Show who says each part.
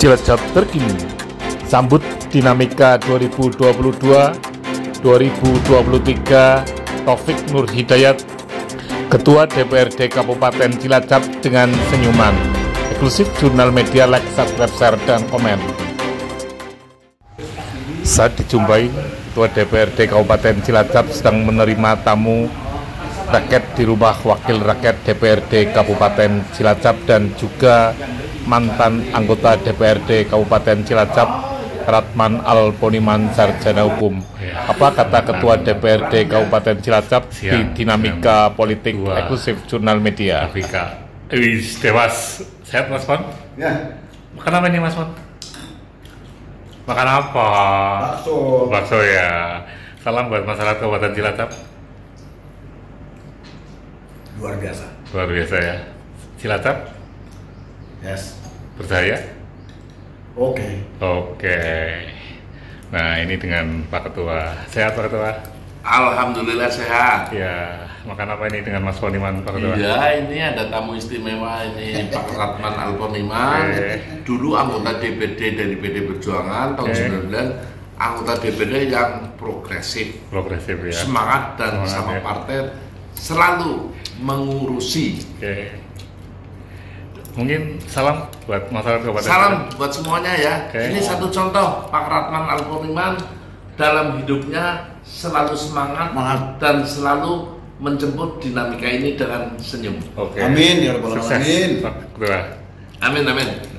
Speaker 1: Cilacap terkini. Sambut dinamika 2022-2023 Taufik Nur Hidayat, Ketua DPRD Kabupaten Cilacap dengan senyuman. Eksklusif Jurnal Media, like, subscribe, share, dan komen. Saat dijumpai, Ketua DPRD Kabupaten Cilacap sedang menerima tamu rakyat di rumah Wakil Rakyat DPRD Kabupaten Cilacap dan juga mantan anggota DPRD Kabupaten Cilacap, Ratman Alponiman, Sarjana Hukum. Apa kata Ketua DPRD Kabupaten Cilacap di dinamika politik? Eksklusif Jurnal Media.
Speaker 2: Dewas, sehat Mas Pon?
Speaker 3: Ya.
Speaker 2: Makan apa nih Mas Pon? Makan apa?
Speaker 3: Bakso.
Speaker 2: Bakso ya. Salam buat masyarakat Kabupaten Cilacap.
Speaker 3: Luar biasa.
Speaker 2: Luar biasa ya. Cilacap?
Speaker 3: Yes.
Speaker 2: Percaya?
Speaker 3: Oke.
Speaker 2: Nah, ini dengan Pak Ketua. Sehat Pak Ketua?
Speaker 4: Alhamdulillah sehat.
Speaker 2: Ya, makan apa ini dengan Mas Poniman Pak Ketua?
Speaker 4: Iya, ini ada tamu istimewa ini Pak Ratman Alponiman. Dulu anggota DPD dari PD Perjuangan tahun 99, anggota DPD yang progresif.
Speaker 2: Progresif ya.
Speaker 4: Semangat dan sama
Speaker 2: ya.
Speaker 4: partai selalu mengurusi.
Speaker 2: Mungkin salam buat masyarakat Kabupaten.
Speaker 4: Salam buat semuanya ya. Ini
Speaker 2: Ya.
Speaker 4: satu contoh Pak Ratman Alponiman dalam hidupnya selalu semangat dan selalu menjemput dinamika ini dengan senyum.
Speaker 3: Amin ya rabbal
Speaker 2: Sukses,
Speaker 3: alamin.
Speaker 2: Pak Ketua.
Speaker 4: Amin amin.